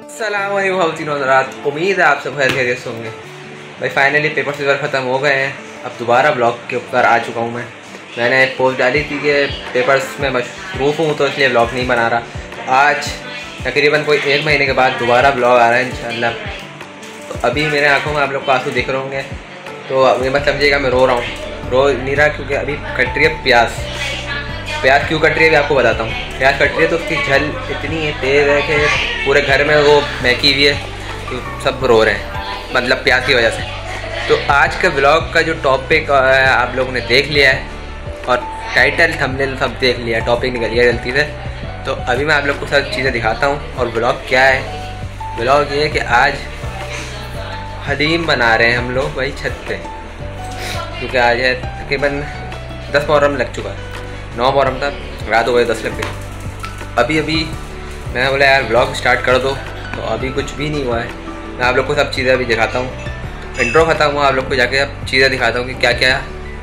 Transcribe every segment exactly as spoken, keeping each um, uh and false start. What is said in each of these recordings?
अस्सलाम वालेकुम हज़रात, उम्मीद है आप सब खैर खैरियत से होंगे। भाई फाइनली पेपर सीजर ख़त्म हो गए हैं। अब दोबारा ब्लॉग के ऊपर आ चुका हूँ मैं। मैंने एक पोस्ट डाली थी कि पेपर्स में मशरूफ़ हूँ तो इसलिए ब्लॉग नहीं बना रहा। तो आज तकरीबन कोई एक महीने के बाद दोबारा ब्लॉग आ रहा है इंशाल्लाह। तो अभी मेरे आंखों में आप लोग को आंसू दिख रहे होंगे, तो ये मत समझिएगा मैं रो रहा हूँ। रो नहीं रहा क्योंकि अभी कट रही है प्यास। प्याज क्यों कट रही है मैं आपको बताता हूँ। प्याज कट रही है तो उसकी झल इतनी तेज़ है कि पूरे घर में वो महकी हुई है, तो सब रो रहे हैं, मतलब प्याज की वजह से। तो आज का ब्लॉग का जो टॉपिक है आप लोगों ने देख लिया है और टाइटल थंबनेल सब देख लिया, टॉपिक निकल गया गलती से। तो अभी मैं आप लोग को सब चीज़ें दिखाता हूँ। और ब्लॉग क्या है, ब्लॉग ये है कि आज हलीम बना रहे हैं हम लोग वही छत पे, क्योंकि आज है तकरीबन दस मुहर्रम लग चुका है, नौ मुहर्रम था, रात हो गए दस लग गई। अभी अभी मैंने बोला यार ब्लॉग स्टार्ट कर दो, तो अभी कुछ भी नहीं हुआ है। मैं आप लोग को सब चीज़ें अभी दिखाता हूँ। तो इंट्रो ख़त्म हुआ, आप लोग को जाके अब चीज़ें दिखाता हूँ कि क्या क्या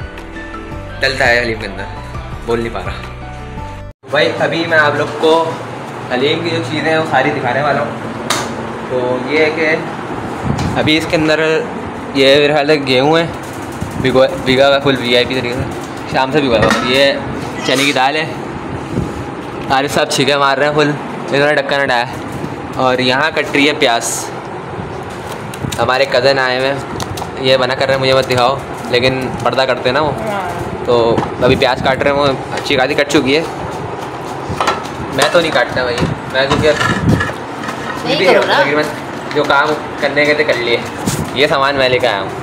डलता है हलीम के अंदर। बोल नहीं पा रहा भाई। अभी मैं आप लोग को हलीम की जो चीज़ें हैं वो सारी दिखाने वाला हूँ। तो ये है कि अभी इसके अंदर ये मेरे ख्याल से गेहूँ है भिगो भिगा हुआ फुल वी आई पी तरीके से, शाम से भिगोया हुआ। ये चने की दाल है, सारे सब छिके मार रहे हैं फुल, इन्होंने ढक्कन हटाया। और यहाँ कट रही है प्याज। हमारे कज़न आए हुए हैं, ये बना कर रहे हैं, मुझे मत दिखाओ, लेकिन पर्दा करते हैं ना वो। तो अभी प्याज काट रहे हैं, वो अच्छी खासी कट चुकी है। मैं तो नहीं काटता भाई, मैं क्योंकि तकरीबन जो काम करने के थे कर लिए। ये सामान मैं लेकर आया हूँ।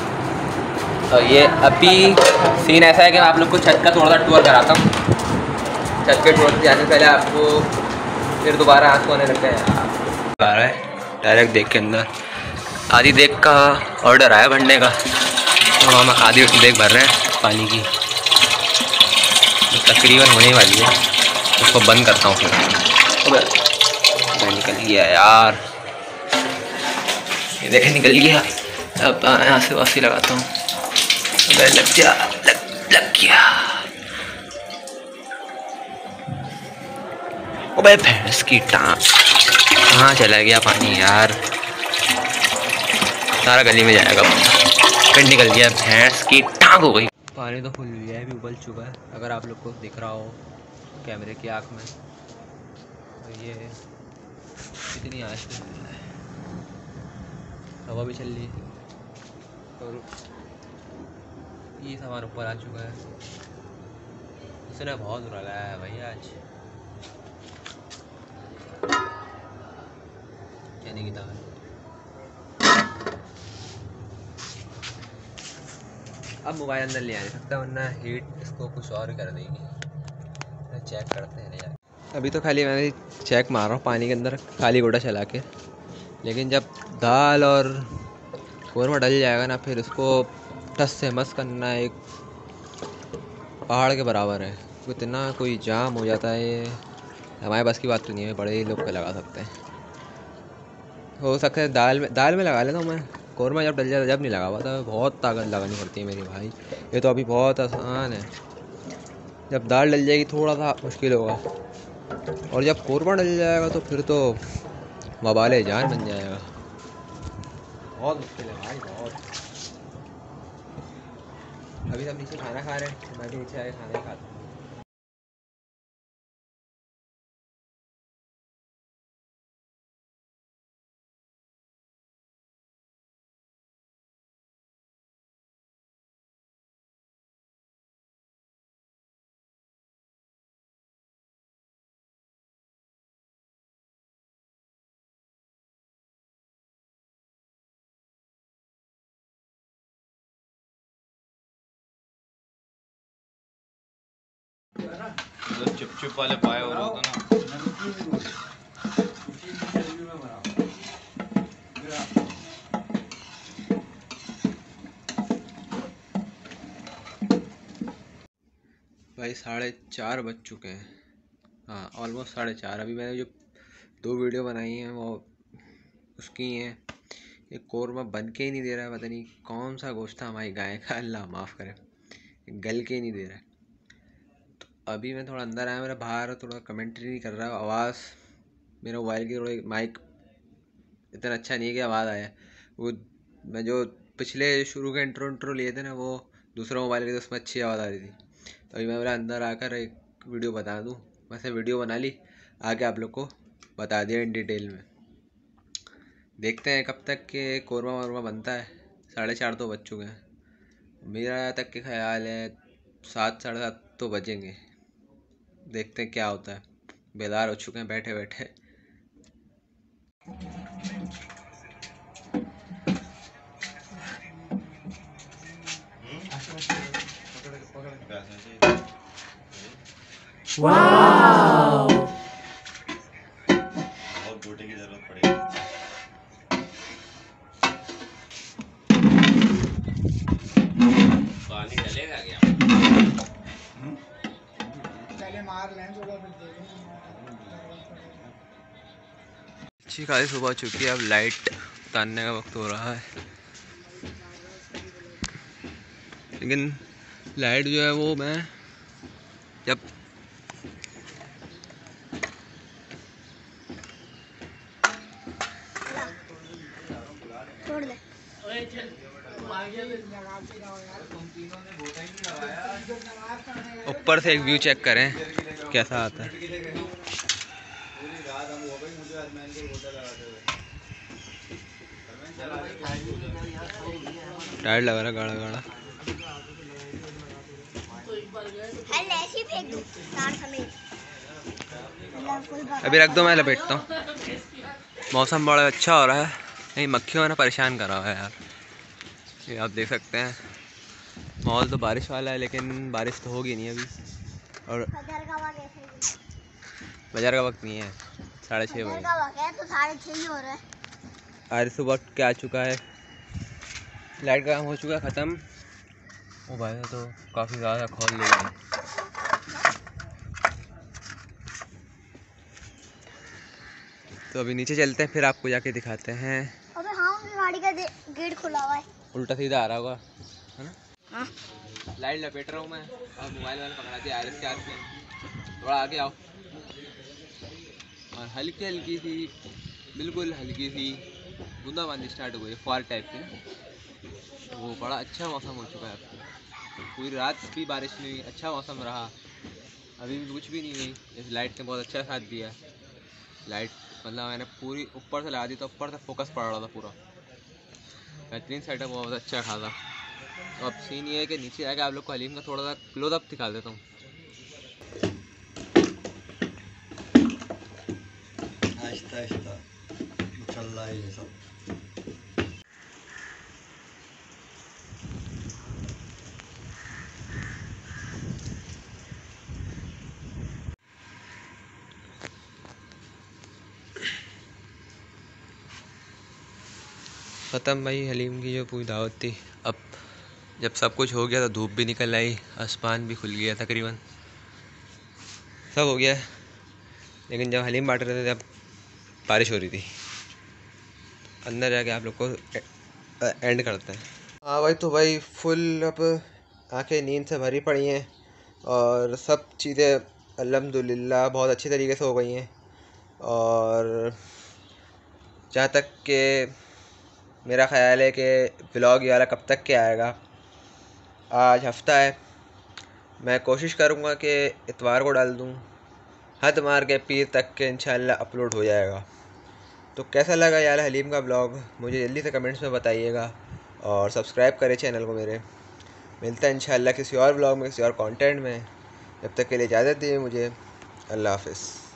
और ये अभी सीन ऐसा है कि मैं आप लोग को छत का थोड़ा सा टूर कराता हूँ। छत के टूर जाने से पहले आपको फिर दोबारा आंसू आने लगता है आ रहा है डायरेक्ट देख के अंदर। आधी देख का ऑर्डर आया भरने का, तो हम आधी देख भर रहे हैं पानी की, तो तकरीबन होने वाली है। उसको बंद करता हूँ फिर। मैं निकल गया यार, ये देखे निकल गया। अब यहाँ से वासी लगाता हूँ, लग जा लग, लग गया। ओ भाई भैंस की टांग, कहाँ चला गया पानी यार, सारा गली में जाएगा। फिर निकल गया, भैंस की टांग हो गई। पानी तो फुल गया है, भी उबल चुका है, अगर आप लोग को दिख रहा हो कैमरे की आँख में। तो ये इतनी आँच पे चल रहा है, हवा भी चल रही है और ये सामान ऊपर आ चुका है। उसने बहुत बुरा लगाया है भाई आज। चने की दाल अब मोबाइल अंदर ले आ नहीं सकता, वरना हीट इसको कुछ और कर देगी। चेक करते हैं यार। अभी तो खाली मैं चेक मार रहा हूँ पानी के अंदर खाली गोटा चला के, लेकिन जब दाल और कौरमा डल जाएगा ना, फिर उसको टस से मस करना एक पहाड़ के बराबर है। इतना कोई जाम हो जाता है, ये हमारे बस की बात तो नहीं है, बड़े ही लोग पे लगा सकते हैं। हो सकता है दाल में दाल में लगा लेता हूँ मैं, कौरमा जब डल जाता जब नहीं लगा हुआ था। बहुत ताकत लगानी पड़ती है मेरी भाई, ये तो अभी बहुत आसान है। जब दाल डल जाएगी थोड़ा सा मुश्किल होगा, और जब कौरमा डल जाएगा तो फिर तो वबाले जान बन जाएगा। बहुत मुश्किल है भाई, बहुत। अभी सब नीचे खाना खा रहे हैं, मैं भी नीचे आके खाना ही खाता हूँ। मतलब चुप चुप वाले पाए हो रहे होता ना। भाई साढ़े चार बज चुके हैं, हाँ ऑलमोस्ट साढ़े चार। अभी मैंने जो दो वीडियो बनाई हैं वो उसकी हैं। एक कौरमा बन के ही नहीं दे रहा है, पता नहीं कौन सा गोश्त था हमारी गाय का, अल्लाह माफ़ करे, गल के ही नहीं दे रहा है। तो अभी मैं थोड़ा अंदर आया, मेरा बाहर थोड़ा कमेंट्री नहीं कर रहा है, आवाज़ मेरे मोबाइल की थोड़ी माइक इतना अच्छा नहीं है कि आवाज़ आया। वो मैं जो पिछले शुरू के इंट्रो इंट्रो लिए थे ना, वो दूसरा मोबाइल के, तो उसमें अच्छी आवाज़ आ रही थी। तो अभी मैं बोला अंदर आकर एक वीडियो बता दूँ। वैसे वीडियो बना ली, आगे आप लोग को बता दिया इन डिटेल में। देखते हैं कब तक के कोरमा वोरमा बनता है। साढ़े चार तो बज चुके हैं। मेरा तक के ख्याल है सात साढ़े सात तो बजेंगे। देखते हैं क्या होता है। बेदार हो चुके हैं बैठे बैठे। वाव, बहुत गोटे की जरूरत पड़ेगी। पानी डलेगा क्या? पहले मार लें थोड़ा फिर देखें। अच्छी खासी सुबह हो चुकी है। अब लाइट उतारने का वक्त हो रहा है, लेकिन लाइट जो है वो मैं जब छोड़ दे। ऊपर से एक व्यू चेक करें कैसा आता है। टायर लगा रहा गाड़ा गाड़ा। ऐसे फेंक दो तार समेत। अभी रख दो, मैं लपेटता हूँ। मौसम बड़ा अच्छा हो रहा है। नहीं, मक्खियों ने परेशान करा हुआ है यार। ये आप देख सकते हैं, माहौल तो बारिश वाला है, लेकिन बारिश तो होगी नहीं अभी। और बाजार का वक्त नहीं है, साढ़े छः बजे तो साढ़े छः ही हो रहा है। आज सुबह क्या आ चुका है, लाइट का काम हो चुका है ख़त्म। ओ भाई तो काफ़ी ज़्यादा खोल ले गए। तो अभी नीचे चलते हैं, फिर आपको जाके दिखाते हैं। अबे हाँ, उनकी गाड़ी का गेट खुला हुआ है। उल्टा सीधा आ रहा होगा, है ना? हाँ। लाइट लपेट रहा हूँ मैं, और मोबाइल वाले पकड़ा दिया आर एस के आर से। थोड़ा आगे आओ। और हल्की हल्की सी, बिल्कुल हल्की सी बूंदाबांदी स्टार्ट हो गई, फॉल टाइप की। वो बड़ा अच्छा मौसम हो चुका है अब। पूरी रात भी बारिश नहीं हुई, अच्छा मौसम रहा। अभी भी कुछ भी नहीं हुई। इस लाइट ने बहुत अच्छा साथ दिया। लाइट मतलब मैंने पूरी ऊपर से लगा दी, तो ऊपर से फोकस पड़ रहा था पूरा। बेहतरीन सेटअप, बहुत अच्छा खासा। तो अब सीन ये है कि नीचे आके आप लोग को हलीम का थोड़ा सा क्लोजअप दिखा देता हूँ। आहिस्ता आहिस्ता चल रहा है ये सब। ख़त्म भाई हलीम की जो पूरी दावत थी। अब जब सब कुछ हो गया तो धूप भी निकल आई, आसमान भी खुल गया, तकरीबन सब हो गया। लेकिन जब हलीम बांट रहे थे तब बारिश हो रही थी। अंदर जाके आप लोग को एंड करते हैं। हाँ भाई, तो भाई फुल अब आंखें नींद से भरी पड़ी हैं, और सब चीज़ें अल्हम्दुलिल्लाह बहुत अच्छी तरीके से हो गई हैं। और जहाँ तक कि मेरा ख़्याल है कि व्लॉग ये वाला कब तक के आएगा, आज हफ्ता है, मैं कोशिश करूँगा कि इतवार को डाल दूँ, हद मार के पीर तक के इंशाल्लाह अपलोड हो जाएगा। तो कैसा लगा यार हलीम का ब्लॉग, मुझे जल्दी से कमेंट्स में बताइएगा, और सब्सक्राइब करें चैनल को मेरे। मिलता है इंशाल्लाह किसी और ब्लॉग में, किसी और कंटेंट में। जब तक के लिए इजाज़त दिए मुझे। अल्लाह हाफ़िज़।